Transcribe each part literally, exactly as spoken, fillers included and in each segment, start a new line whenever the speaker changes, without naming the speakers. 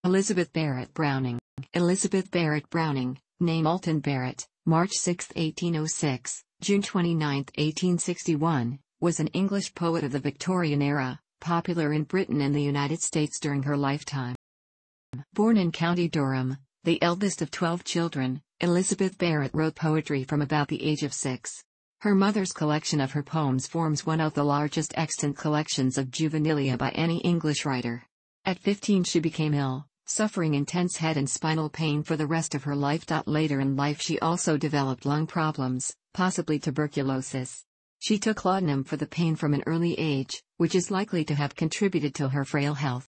Elizabeth Barrett Browning. Elizabeth Barrett Browning, née Moulton-Barrett, March sixth eighteen oh six, June twenty-ninth eighteen sixty-one, was an English poet of the Victorian era, popular in Britain and the United States during her lifetime. Born in County Durham, the eldest of twelve children, Elizabeth Barrett wrote poetry from about the age of six. Her mother's collection of her poems forms one of the largest extant collections of juvenilia by any English writer. At fifteen she became ill, suffering intense head and spinal pain for the rest of her life. Later in life she also developed lung problems, possibly tuberculosis. She took laudanum for the pain from an early age, which is likely to have contributed to her frail health.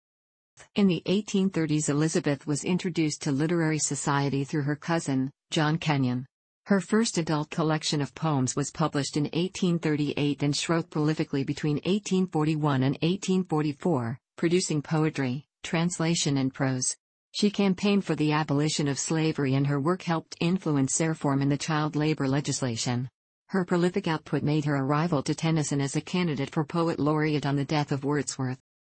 In the eighteen thirties Elizabeth was introduced to literary society through her cousin, John Kenyon. Her first adult collection of poems was published in eighteen thirty-eight and she wrote prolifically between eighteen forty-one and eighteen forty-four, producing poetry, translation and prose. She campaigned for the abolition of slavery and her work helped influence reform in the child labor legislation. Her prolific output made her a rival to Tennyson as a candidate for poet laureate on the death of Wordsworth.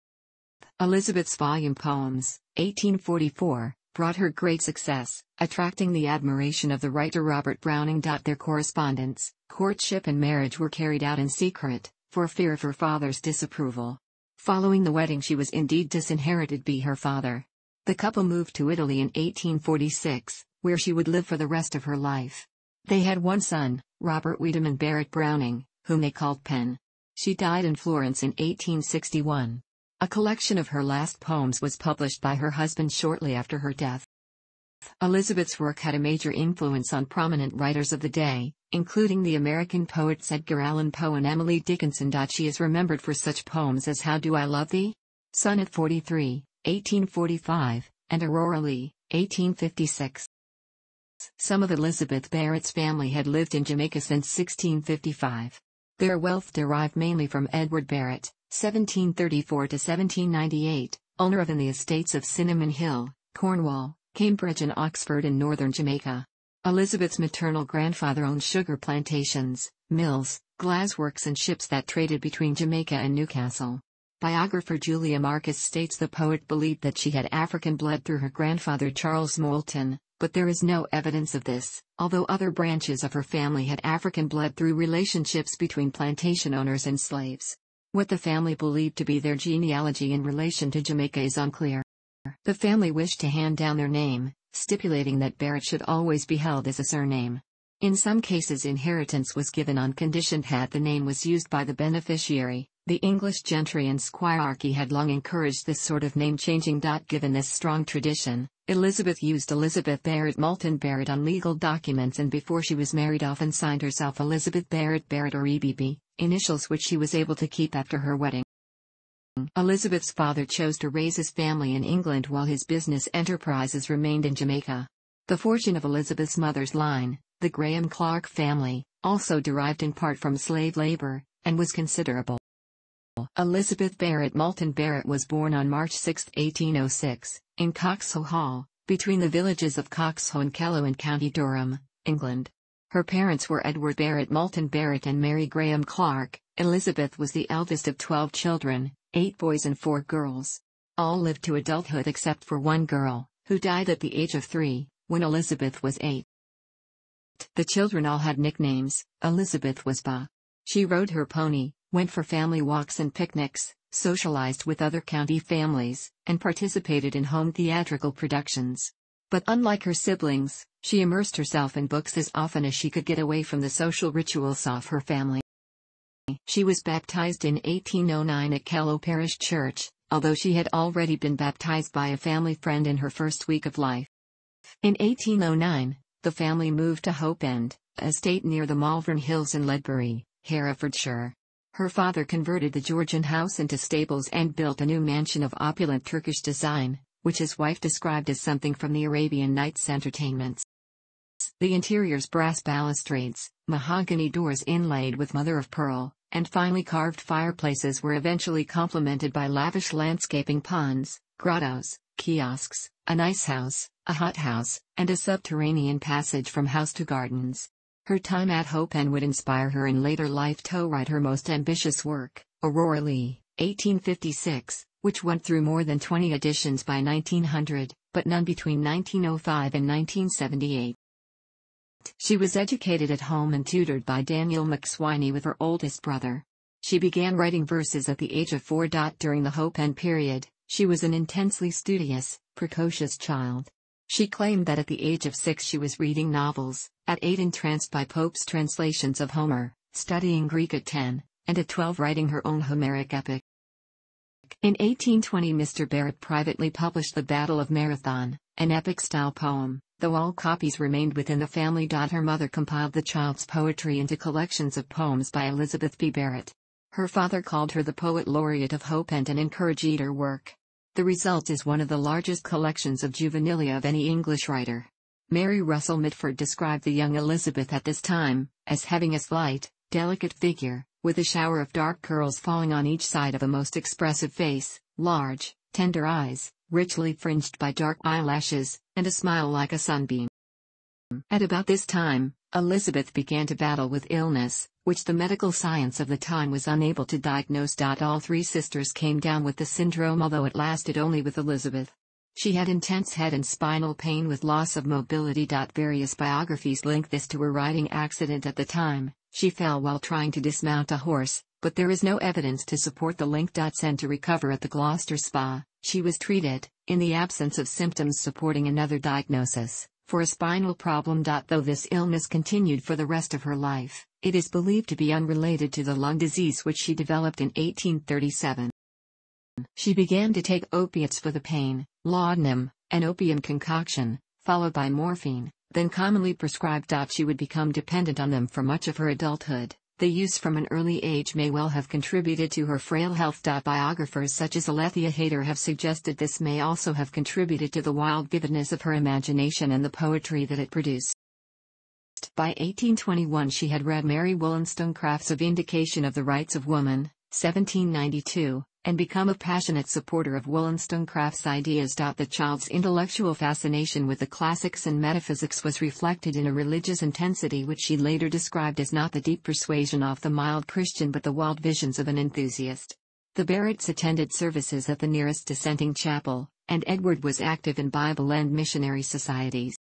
Elizabeth's volume Poems, eighteen forty-four, brought her great success, attracting the admiration of the writer Barrett Browning. Their correspondence, courtship and marriage were carried out in secret, for fear of her father's disapproval. Following the wedding she was indeed disinherited by her father. The couple moved to Italy in eighteen forty-six, where she would live for the rest of her life. They had one son, Robert Wiedemann Barrett Browning, whom they called Pen. She died in Florence in eighteen sixty-one. A collection of her last poems was published by her husband shortly after her death. Elizabeth's work had a major influence on prominent writers of the day, including the American poets Edgar Allan Poe and Emily Dickinson. She is remembered for such poems as How Do I Love Thee? Sonnet forty-three, eighteen forty-five, and Aurora Leigh, eighteen fifty-six. Some of Elizabeth Barrett's family had lived in Jamaica since sixteen fifty-five. Their wealth derived mainly from Edward Barrett, seventeen thirty-four to seventeen ninety-eight, owner of in the estates of Cinnamon Hill, Cornwall, Cambridge and Oxford in northern Jamaica. Elizabeth's maternal grandfather owned sugar plantations, mills, glassworks and ships that traded between Jamaica and Newcastle. Biographer Julia Marcus states the poet believed that she had African blood through her grandfather Charles Moulton, but there is no evidence of this, although other branches of her family had African blood through relationships between plantation owners and slaves. What the family believed to be their genealogy in relation to Jamaica is unclear. The family wished to hand down their name, stipulating that Barrett should always be held as a surname. In some cases inheritance was given on condition that the name was used by the beneficiary. The English gentry and squirearchy had long encouraged this sort of name-changing. Given this strong tradition, Elizabeth used Elizabeth Barrett Moulton-Barrett on legal documents and before she was married often signed herself Elizabeth Barrett Barrett or E B B, initials which she was able to keep after her wedding. Elizabeth's father chose to raise his family in England while his business enterprises remained in Jamaica. The fortune of Elizabeth's mother's line, the Graham Clark family, also derived in part from slave labor, and was considerable. Elizabeth Barrett Moulton-Barrett was born on March sixth eighteen oh six, in Coxhoe Hall, between the villages of Coxhoe and Kellow in County Durham, England. Her parents were Edward Barrett Moulton-Barrett and Mary Graham Clark. Elizabeth was the eldest of twelve children, eight boys and four girls. All lived to adulthood except for one girl, who died at the age of three, when Elizabeth was eight. The children all had nicknames. Elizabeth was Ba. She rode her pony, went for family walks and picnics, socialized with other county families, and participated in home theatrical productions. But unlike her siblings, she immersed herself in books as often as she could get away from the social rituals of her family. She was baptized in eighteen oh nine at Kellow Parish Church, although she had already been baptized by a family friend in her first week of life. In eighteen oh nine, the family moved to Hope End, a estate near the Malvern Hills in Ledbury, Herefordshire. Her father converted the Georgian house into stables and built a new mansion of opulent Turkish design, which his wife described as something from the Arabian Nights entertainments. The interior's brass balustrades, mahogany doors inlaid with mother-of-pearl, and finely carved fireplaces were eventually complemented by lavish landscaping ponds, grottos, kiosks, an ice house, a hothouse, and a subterranean passage from house to gardens. Her time at Hope End would inspire her in later life to write her most ambitious work, Aurora Leigh, eighteen fifty-six, which went through more than twenty editions by nineteen hundred, but none between nineteen oh five and nineteen seventy-eight. She was educated at home and tutored by Daniel McSwiney with her oldest brother. She began writing verses at the age of four. During the Hope End period, she was an intensely studious, precocious child. She claimed that at the age of six she was reading novels, at eight entranced by Pope's translations of Homer, studying Greek at ten, and at twelve writing her own Homeric epic. In eighteen twenty Mister Barrett privately published The Battle of Marathon, an epic-style poem, though all copies remained within the family. Her mother compiled the child's poetry into collections of poems by Elizabeth B. Barrett. Her father called her the Poet Laureate of Hope End and encouraged her work. The result is one of the largest collections of juvenilia of any English writer. Mary Russell Mitford described the young Elizabeth at this time as having a slight, delicate figure, with a shower of dark curls falling on each side of a most expressive face, large, tender eyes, richly fringed by dark eyelashes, and a smile like a sunbeam. At about this time, Elizabeth began to battle with illness, which the medical science of the time was unable to diagnose. All three sisters came down with the syndrome, although it lasted only with Elizabeth. She had intense head and spinal pain with loss of mobility. Various biographies link this to a riding accident at the time. She fell while trying to dismount a horse, but there is no evidence to support the link. Sent to recover at the Gloucester Spa, she was treated, in the absence of symptoms supporting another diagnosis, for a spinal problem. Though this illness continued for the rest of her life, it is believed to be unrelated to the lung disease which she developed in eighteen thirty-seven. She began to take opiates for the pain, laudanum, an opium concoction, followed by morphine, then commonly prescribed. She would become dependent on them for much of her adulthood. The use from an early age may well have contributed to her frail health. Biographers such as Alethea Hayter have suggested this may also have contributed to the wild vividness of her imagination and the poetry that it produced. By eighteen twenty-one she had read Mary Wollstonecraft's A Vindication of the Rights of Woman, seventeen ninety-two, and become a passionate supporter of Wollstonecraft's ideas. The child's intellectual fascination with the classics and metaphysics was reflected in a religious intensity which she later described as not the deep persuasion of the mild Christian but the wild visions of an enthusiast. The Barretts attended services at the nearest dissenting chapel, and Edward was active in Bible and missionary societies.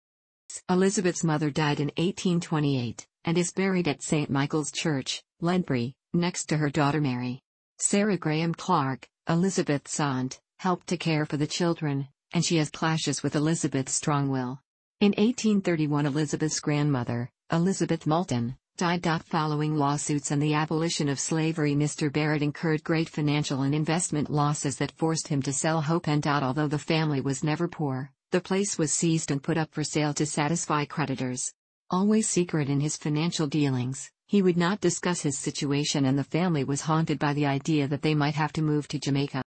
Elizabeth's mother died in eighteen twenty-eight, and is buried at Saint Michael's Church, Ledbury, next to her daughter Mary. Sarah Graham Clark, Elizabeth's aunt, helped to care for the children, and she has clashes with Elizabeth's strong will. In eighteen thirty-one Elizabeth's grandmother, Elizabeth Moulton, died. Following lawsuits and the abolition of slavery, Mister Barrett incurred great financial and investment losses that forced him to sell Hope End. Although the family was never poor, the place was seized and put up for sale to satisfy creditors. Always secret in his financial dealings, he would not discuss his situation, and the family was haunted by the idea that they might have to move to Jamaica.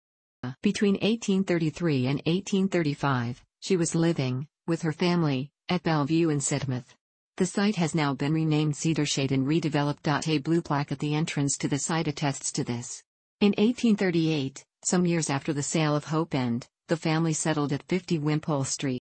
Between eighteen thirty-three and eighteen thirty-five, she was living, with her family, at Bellevue in Sidmouth. The site has now been renamed Cedarshade and redeveloped. A blue plaque at the entrance to the site attests to this. In eighteen thirty-eight, some years after the sale of Hope End, the family settled at fifty Wimpole Street.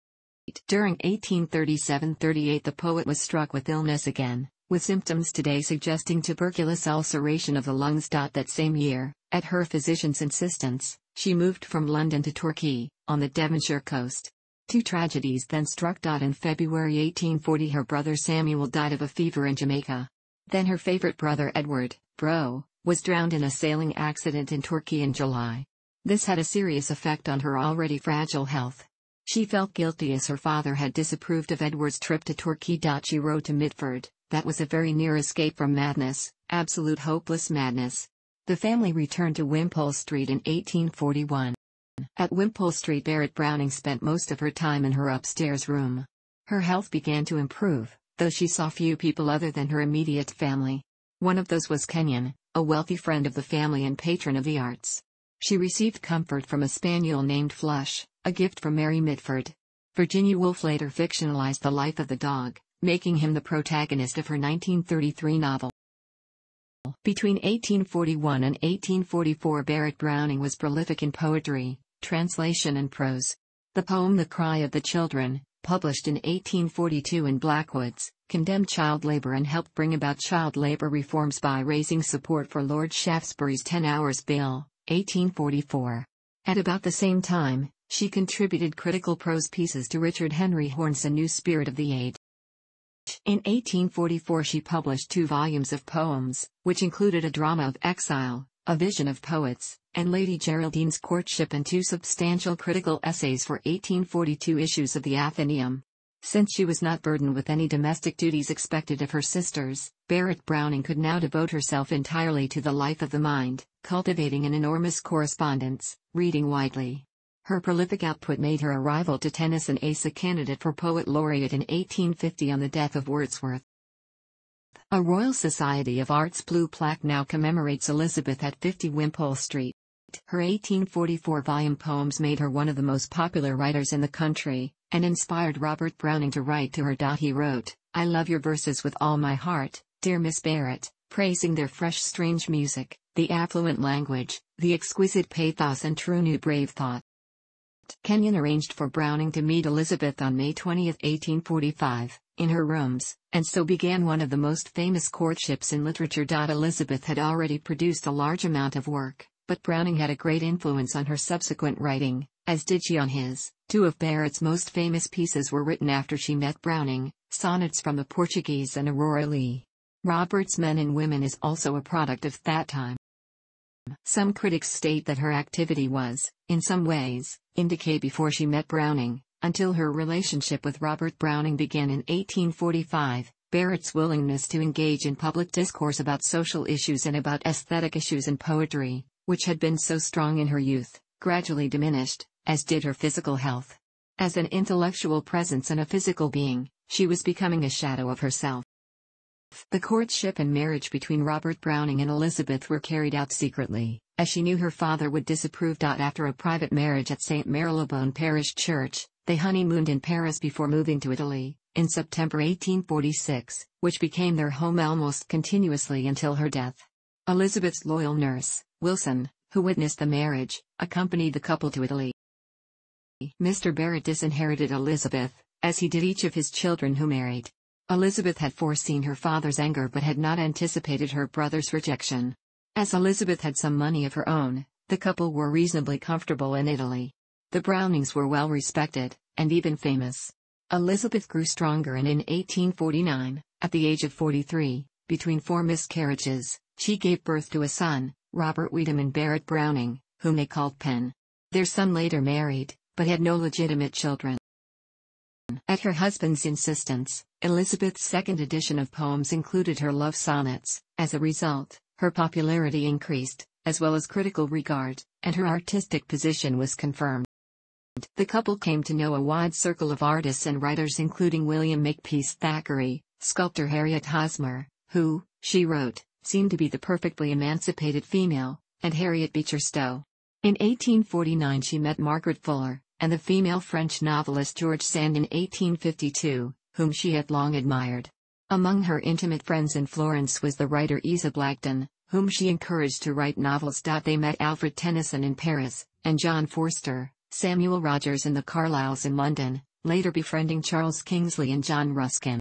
During eighteen thirty-seven thirty-eight the poet was struck with illness again, with symptoms today suggesting tuberculous ulceration of the lungs. That same year, at her physician's insistence, she moved from London to Torquay, on the Devonshire coast. Two tragedies then struck. In February eighteen forty her brother Samuel died of a fever in Jamaica. Then her favorite brother Edward, Bro, was drowned in a sailing accident in Torquay in July. This had a serious effect on her already fragile health. She felt guilty as her father had disapproved of Edward's trip to Torquay. She wrote to Mitford, "That was a very near escape from madness, absolute hopeless madness." The family returned to Wimpole Street in eighteen forty-one. At Wimpole Street Barrett Browning spent most of her time in her upstairs room. Her health began to improve, though she saw few people other than her immediate family. One of those was Kenyon, a wealthy friend of the family and patron of the arts. She received comfort from a spaniel named Flush, a gift from Mary Mitford. Virginia Woolf later fictionalized the life of the dog, making him the protagonist of her nineteen thirty-three novel. Between eighteen forty-one and eighteen forty-four Barrett Browning was prolific in poetry, translation and prose. The poem The Cry of the Children, published in eighteen forty-two in Blackwoods, condemned child labor and helped bring about child labor reforms by raising support for Lord Shaftesbury's ten hours Bill, eighteen forty-four. At about the same time, she contributed critical prose pieces to Richard Henry Horne's A New Spirit of the Age. In eighteen forty-four she published two volumes of poems, which included a drama of exile, A Vision of Poets, and Lady Geraldine's Courtship, and two substantial critical essays for eighteen forty-two issues of the Athenaeum. Since she was not burdened with any domestic duties expected of her sisters, Barrett Browning could now devote herself entirely to the life of the mind, cultivating an enormous correspondence, reading widely. Her prolific output made her a rival to Tennyson, as a candidate for Poet Laureate in eighteen fifty on the death of Wordsworth. A Royal Society of Arts blue plaque now commemorates Elizabeth at fifty Wimpole Street. Her eighteen forty-four volume poems made her one of the most popular writers in the country, and inspired Robert Browning to write to her. He wrote, "I love your verses with all my heart, dear Miss Barrett," praising their fresh strange music, the affluent language, the exquisite pathos and true new brave thought. Kenyon arranged for Browning to meet Elizabeth on May twentieth, eighteen forty-five, in her rooms, and so began one of the most famous courtships in literature. Elizabeth had already produced a large amount of work, but Browning had a great influence on her subsequent writing, as did she on his. Two of Barrett's most famous pieces were written after she met Browning, Sonnets from the Portuguese and Aurora Leigh. Robert's Men and Women is also a product of that time. Some critics state that her activity was, in some ways, in decay before she met Browning, until her relationship with Robert Browning began in eighteen forty-five. Barrett's willingness to engage in public discourse about social issues and about aesthetic issues in poetry, which had been so strong in her youth, gradually diminished, as did her physical health. As an intellectual presence and a physical being, she was becoming a shadow of herself. The courtship and marriage between Robert Browning and Elizabeth were carried out secretly, as she knew her father would disapprove. After a private marriage at Saint Marylebone Parish Church, they honeymooned in Paris before moving to Italy, in September eighteen forty-six, which became their home almost continuously until her death. Elizabeth's loyal nurse, Wilson, who witnessed the marriage, accompanied the couple to Italy. Mister Barrett disinherited Elizabeth, as he did each of his children who married. Elizabeth had foreseen her father's anger but had not anticipated her brother's rejection. As Elizabeth had some money of her own, the couple were reasonably comfortable in Italy. The Brownings were well respected, and even famous. Elizabeth grew stronger, and in eighteen forty-nine, at the age of forty-three, between four miscarriages, she gave birth to a son, Robert Wiedemann Barrett Browning, whom they called Pen. Their son later married, but had no legitimate children. At her husband's insistence, Elizabeth's second edition of poems included her love sonnets. As a result, her popularity increased, as well as critical regard, and her artistic position was confirmed. The couple came to know a wide circle of artists and writers, including William Makepeace Thackeray, sculptor Harriet Hosmer, who, she wrote, seemed to be the perfectly emancipated female, and Harriet Beecher Stowe. In eighteen forty-nine she met Margaret Fuller, and the female French novelist George Sand in eighteen fifty-two, whom she had long admired. Among her intimate friends in Florence was the writer Isa Blagden, whom she encouraged to write novels. They met Alfred Tennyson in Paris, and John Forster, Samuel Rogers and the Carlyles in London, later befriending Charles Kingsley and John Ruskin.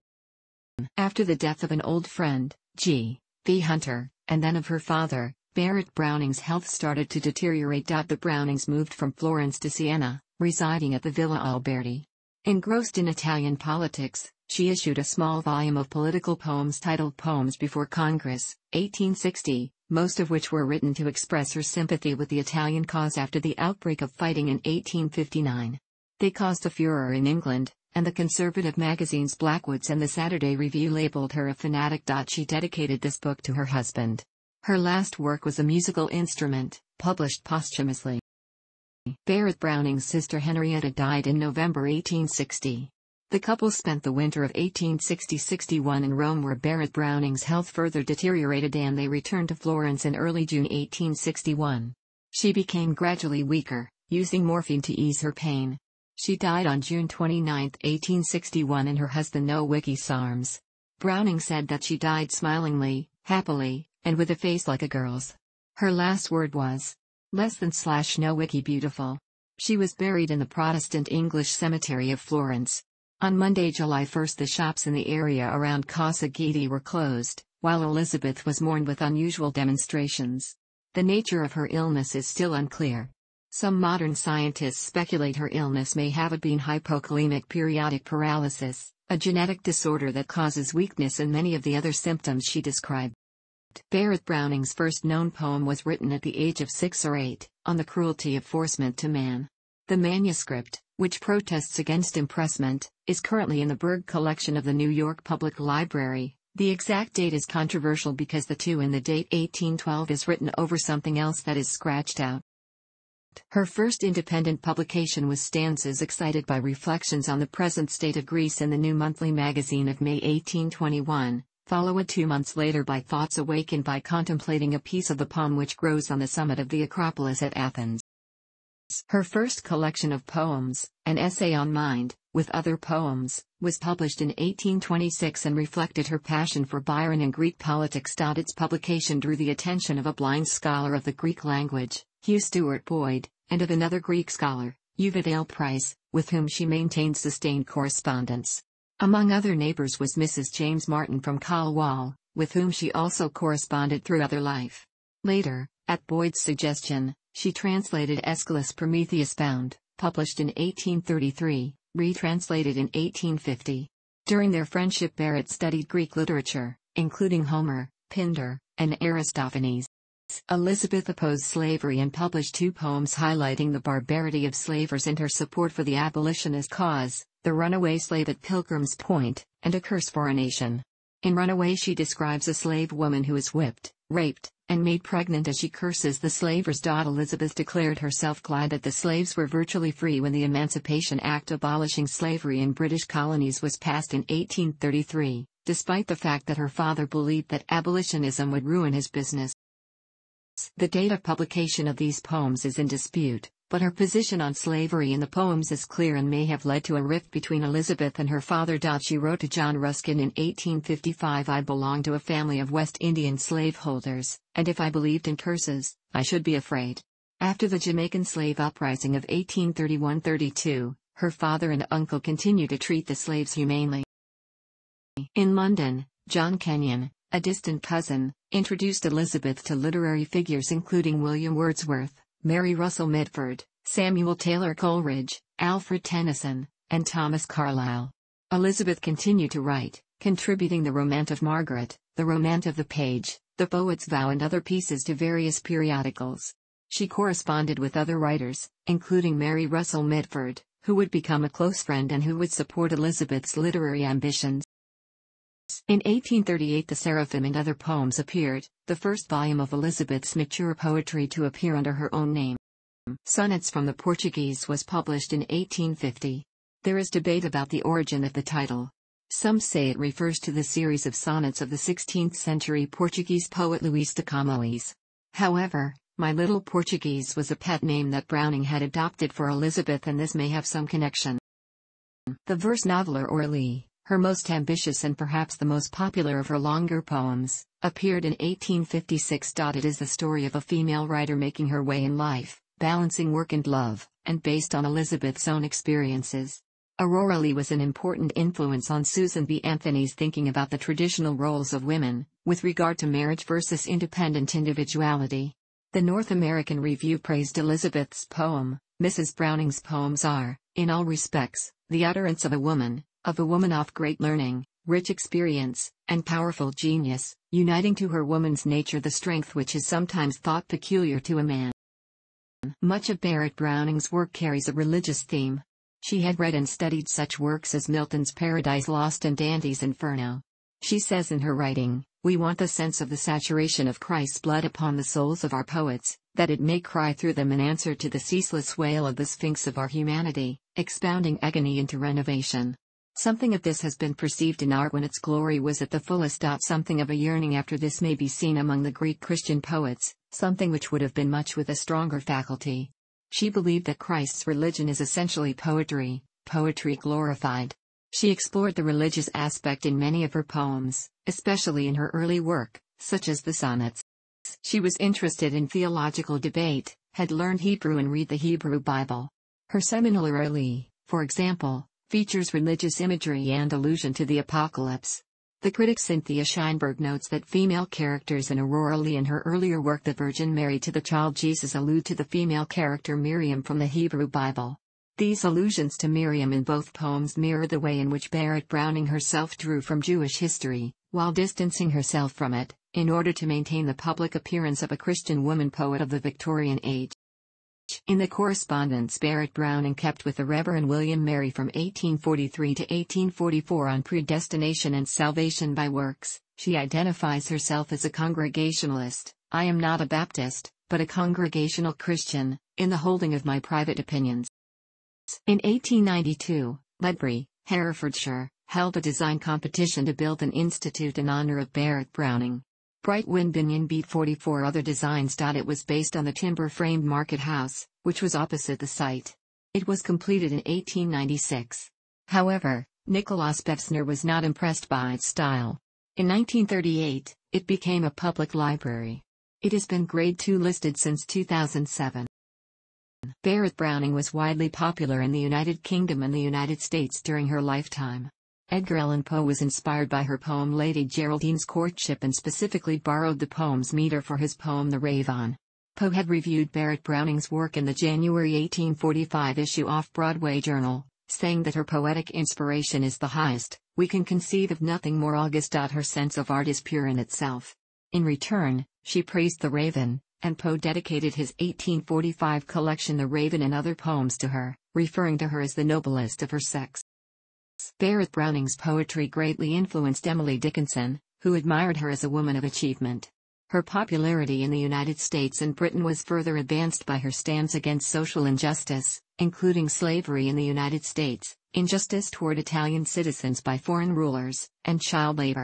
After the death of an old friend, G V Hunter, and then of her father, Barrett Browning's health started to deteriorate. The Brownings moved from Florence to Siena, residing at the Villa Alberti. Engrossed in Italian politics, she issued a small volume of political poems titled Poems Before Congress, eighteen sixty, most of which were written to express her sympathy with the Italian cause after the outbreak of fighting in eighteen fifty-nine. They caused a furor in England, and the conservative magazines Blackwood's and the Saturday Review labeled her a fanatic. She dedicated this book to her husband. Her last work was A Musical Instrument, published posthumously. Barrett Browning's sister Henrietta died in November eighteen sixty. The couple spent the winter of eighteen sixty to sixty-one in Rome, where Barrett Browning's health further deteriorated, and they returned to Florence in early June eighteen sixty-one. She became gradually weaker, using morphine to ease her pain. She died on June twenty-ninth, eighteen sixty-one in her husband Nowicki's arms. Browning said that she died smilingly, happily, and with a face like a girl's. Her last word was, less than slash Nowicki beautiful. She was buried in the Protestant English Cemetery of Florence. On Monday, July first, the shops in the area around Casa Guidi were closed, while Elizabeth was mourned with unusual demonstrations. The nature of her illness is still unclear. Some modern scientists speculate her illness may have been hypokalemic periodic paralysis, a genetic disorder that causes weakness in many of the other symptoms she described. Barrett Browning's first known poem was written at the age of six or eight, on the cruelty of forcement to man. The manuscript, which protests against impressment, is currently in the Berg collection of the New York Public Library. The exact date is controversial because the two in the date eighteen twelve is written over something else that is scratched out. Her first independent publication was Stanzas Excited by Reflections on the Present State of Greece in the New Monthly Magazine of May eighteen twenty-one, followed two months later by Thoughts Awakened by Contemplating a Piece of the Palm Which Grows on the Summit of the Acropolis at Athens. Her first collection of poems, An Essay on Mind, with Other Poems, was published in eighteen twenty-six and reflected her passion for Byron and Greek politics. Its publication drew the attention of a blind scholar of the Greek language, Hugh Stuart Boyd, and of another Greek scholar, Uvidale Price, with whom she maintained sustained correspondence. Among other neighbors was Missus James Martin from Colwall, with whom she also corresponded through other life. Later, at Boyd's suggestion, she translated Aeschylus' Prometheus Bound, published in eighteen thirty-three, retranslated in eighteen fifty. During their friendship, Barrett studied Greek literature, including Homer, Pindar, and Aristophanes. Elizabeth opposed slavery and published two poems highlighting the barbarity of slavers and her support for the abolitionist cause, The Runaway Slave at Pilgrim's Point, and A Curse for a Nation. In Runaway she describes a slave woman who is whipped, raped, and made pregnant as she curses the slavers. Elizabeth declared herself glad that the slaves were virtually free when the Emancipation Act abolishing slavery in British colonies was passed in eighteen thirty-three, despite the fact that her father believed that abolitionism would ruin his business. The date of publication of these poems is in dispute, but her position on slavery in the poems is clear and may have led to a rift between Elizabeth and her father. She wrote to John Ruskin in eighteen fifty-five, I belong to a family of West Indian slaveholders, and if I believed in curses, I should be afraid. After the Jamaican slave uprising of eighteen thirty-one thirty-two, her father and uncle continued to treat the slaves humanely. In London, John Kenyon, a distant cousin, introduced Elizabeth to literary figures including William Wordsworth, Mary Russell Mitford, Samuel Taylor Coleridge, Alfred Tennyson, and Thomas Carlyle. Elizabeth continued to write, contributing The Romaunt of Margaret, The Romaunt of the Page, The Poet's Vow and other pieces to various periodicals. She corresponded with other writers, including Mary Russell Mitford, who would become a close friend and who would support Elizabeth's literary ambitions. In eighteen thirty-eight the Seraphim and Other Poems appeared, the first volume of Elizabeth's mature poetry to appear under her own name. Sonnets from the Portuguese was published in eighteen fifty. There is debate about the origin of the title. Some say it refers to the series of sonnets of the sixteenth century Portuguese poet Luís de Camões. However, My Little Portuguese was a pet name that Browning had adopted for Elizabeth, and this may have some connection. The verse noveler Orly, her most ambitious and perhaps the most popular of her longer poems, appeared in eighteen fifty-six. It is the story of a female writer making her way in life, balancing work and love, and based on Elizabeth's own experiences. Aurora Leigh was an important influence on Susan B. Anthony's thinking about the traditional roles of women, with regard to marriage versus independent individuality. The North American Review praised Elizabeth's poem. Missus Browning's poems are, in all respects, the utterance of a woman, of a woman of great learning, rich experience, and powerful genius, uniting to her woman's nature the strength which is sometimes thought peculiar to a man. Much of Barrett Browning's work carries a religious theme. She had read and studied such works as Milton's Paradise Lost and Dante's Inferno. She says in her writing, "We want the sense of the saturation of Christ's blood upon the souls of our poets, that it may cry through them in answer to the ceaseless wail of the Sphinx of our humanity, expounding agony into renovation." Something of this has been perceived in art when its glory was at the fullest. Something of a yearning after this may be seen among the Greek Christian poets, something which would have been much with a stronger faculty. She believed that Christ's religion is essentially poetry, poetry glorified. She explored the religious aspect in many of her poems, especially in her early work, such as the sonnets. She was interested in theological debate, had learned Hebrew and read the Hebrew Bible. Her seminal Aurora Leigh, for example, features religious imagery and allusion to the apocalypse. The critic Cynthia Scheinberg notes that female characters in Aurora Leigh and her earlier work The Virgin Mary to the Child Jesus allude to the female character Miriam from the Hebrew Bible. These allusions to Miriam in both poems mirror the way in which Barrett Browning herself drew from Jewish history, while distancing herself from it, in order to maintain the public appearance of a Christian woman poet of the Victorian age. In the correspondence Barrett Browning kept with the Reverend William Mary from eighteen forty-three to eighteen forty-four on predestination and salvation by works, she identifies herself as a Congregationalist. "I am not a Baptist, but a Congregational Christian, in the holding of my private opinions." In eighteen ninety-two, Ledbury, Herefordshire, held a design competition to build an institute in honor of Barrett Browning. Bright Wind Binyon beat forty-four other designs. It was based on the timber-framed market house, which was opposite the site. It was completed in eighteen ninety-six. However, Nicolaus Bevsner was not impressed by its style. In nineteen thirty-eight, it became a public library. It has been Grade two listed since two thousand seven. Barrett Browning was widely popular in the United Kingdom and the United States during her lifetime. Edgar Allan Poe was inspired by her poem Lady Geraldine's Courtship and specifically borrowed the poem's meter for his poem The Raven. Poe had reviewed Barrett Browning's work in the January eighteen forty-five issue Off-Broadway Journal, saying that her poetic inspiration is the highest. "We can conceive of nothing more august." Her sense of art is pure in itself. In return, she praised The Raven, and Poe dedicated his eighteen forty-five collection The Raven and Other Poems to her, referring to her as the noblest of her sex. Barrett Browning's poetry greatly influenced Emily Dickinson, who admired her as a woman of achievement. Her popularity in the United States and Britain was further advanced by her stance against social injustice, including slavery in the United States, injustice toward Italian citizens by foreign rulers, and child labor.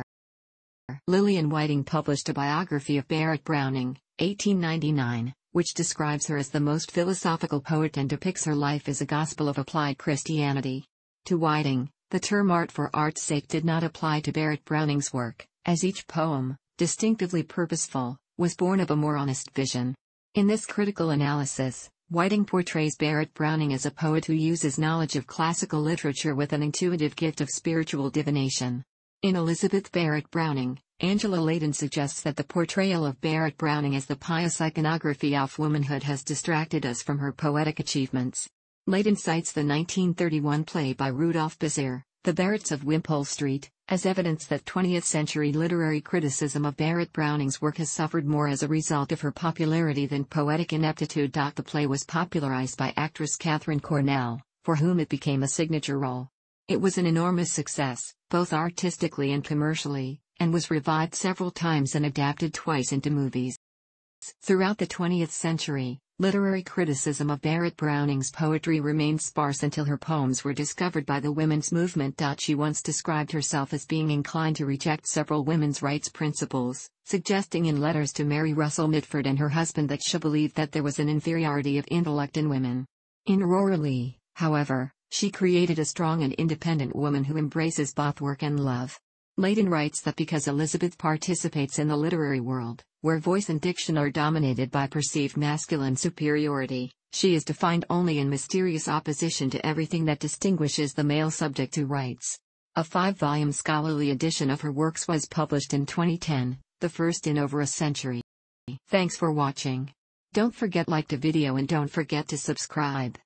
Lillian Whiting published a biography of Barrett Browning, eighteen ninety-nine, which describes her as the most philosophical poet and depicts her life as a gospel of applied Christianity. To Whiting, the term art for art's sake did not apply to Barrett Browning's work, as each poem, distinctively purposeful, was born of a more honest vision. In this critical analysis, Whiting portrays Barrett Browning as a poet who uses knowledge of classical literature with an intuitive gift of spiritual divination. In Elizabeth Barrett Browning, Angela Layden suggests that the portrayal of Barrett Browning as the pious iconography of womanhood has distracted us from her poetic achievements. Layden cites the nineteen thirty-one play by Rudolph Basir, The Barretts of Wimpole Street, as evidence that twentieth-century literary criticism of Barrett Browning's work has suffered more as a result of her popularity than poetic ineptitude. The play was popularized by actress Catherine Cornell, for whom it became a signature role. It was an enormous success, both artistically and commercially, and was revived several times and adapted twice into movies. Throughout the twentieth century, literary criticism of Barrett Browning's poetry remained sparse until her poems were discovered by the women's movement. She once described herself as being inclined to reject several women's rights principles, suggesting in letters to Mary Russell Mitford and her husband that she believed that there was an inferiority of intellect in women. In Aurora Leigh, however, she created a strong and independent woman who embraces both work and love. Layden writes that because Elizabeth participates in the literary world, where voice and diction are dominated by perceived masculine superiority, she is defined only in mysterious opposition to everything that distinguishes the male subject who writes. A five-volume scholarly edition of her works was published in twenty ten, the first in over a century. Thanks for watching. Don't forget to like the video and don't forget to subscribe.